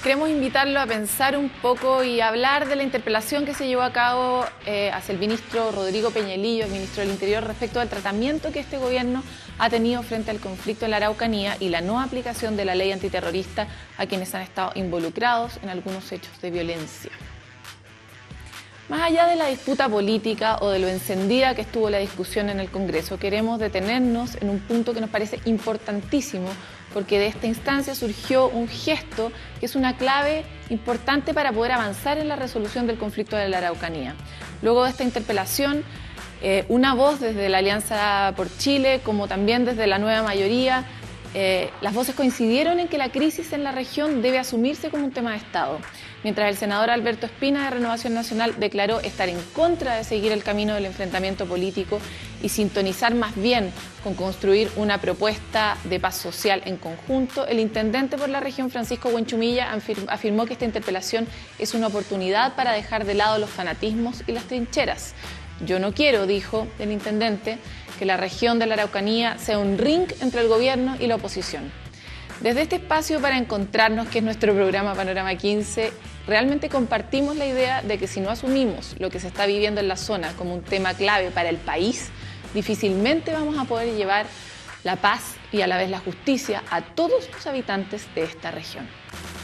Queremos invitarlo a pensar un poco y hablar de la interpelación que se llevó a cabo hacia el ministro Rodrigo Peñalillo, el ministro del Interior, respecto al tratamiento que este gobierno ha tenido frente al conflicto en la Araucanía y la no aplicación de la ley antiterrorista a quienes han estado involucrados en algunos hechos de violencia. Más allá de la disputa política o de lo encendida que estuvo la discusión en el Congreso, queremos detenernos en un punto que nos parece importantísimo, porque de esta instancia surgió un gesto que es una clave importante para poder avanzar en la resolución del conflicto de la Araucanía. Luego de esta interpelación, una voz desde la Alianza por Chile, como también desde la Nueva Mayoría, las voces coincidieron en que la crisis en la región debe asumirse como un tema de Estado, mientras el senador Alberto Espina de Renovación Nacional declaró estar en contra de seguir el camino del enfrentamiento político y sintonizar más bien con construir una propuesta de paz social en conjunto. El intendente por la región, Francisco Buenchumilla, afirmó que esta interpelación es una oportunidad para dejar de lado los fanatismos y las trincheras. Yo no quiero, dijo el intendente, que la región de la Araucanía sea un ring entre el gobierno y la oposición. Desde este espacio para encontrarnos, que es nuestro programa Panorama 15, realmente compartimos la idea de que si no asumimos lo que se está viviendo en la zona como un tema clave para el país, difícilmente vamos a poder llevar la paz y a la vez la justicia a todos los habitantes de esta región.